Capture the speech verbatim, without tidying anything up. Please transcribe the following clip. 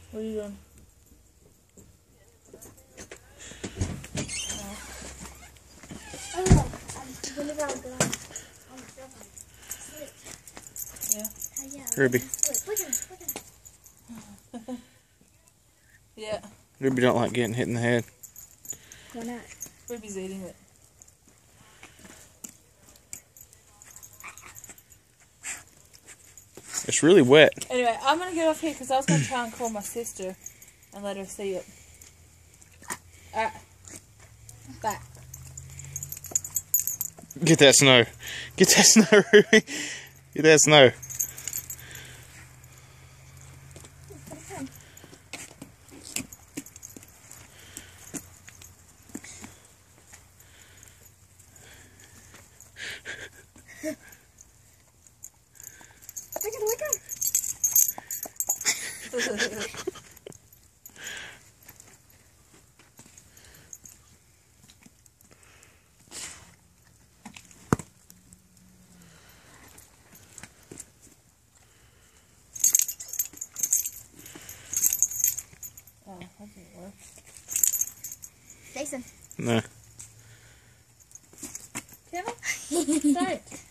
What are you doing? Oh, I'm gonna go on the Yeah. Oh, yeah. Ruby. Look at him, look at him. Yeah. Ruby don't like getting hit in the head. Why not? Ruby's eating it. It's really wet. Anyway, I'm going to get off here because I was going to try and call my sister and let her see it. Alright. Bye. Get that snow. Get that snow, Ruby. Get that snow. Look at him, look at him. Oh, that didn't work. Jason. No. Can I? Don't.